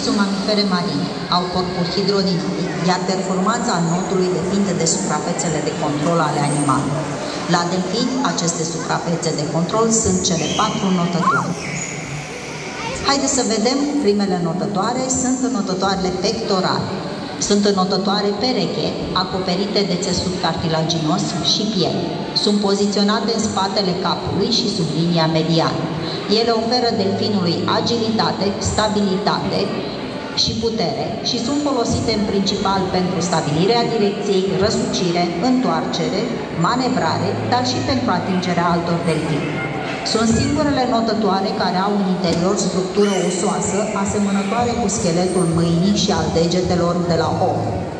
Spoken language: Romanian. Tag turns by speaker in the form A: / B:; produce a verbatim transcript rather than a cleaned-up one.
A: sunt mamifere marine, au corpuri hidrodinamic, iar performanța notului depinde de suprafețele de control ale animalelor. La delfini, aceste suprafețe de control sunt cele patru notătoare. Haideți să vedem, primele notătoare sunt înotătoarele pectorale. Sunt înotătoare pereche, acoperite de țesut cartilaginos și piele. Sunt poziționate în spatele capului și sub linia mediană. Ele oferă delfinului agilitate, stabilitate și putere și sunt folosite în principal pentru stabilirea direcției, răsucire, întoarcere, manevrare, dar și pentru atingerea altor delfini. Sunt singurele notătoare care au în interior structură osoasă asemănătoare cu scheletul mâinii și al degetelor de la om.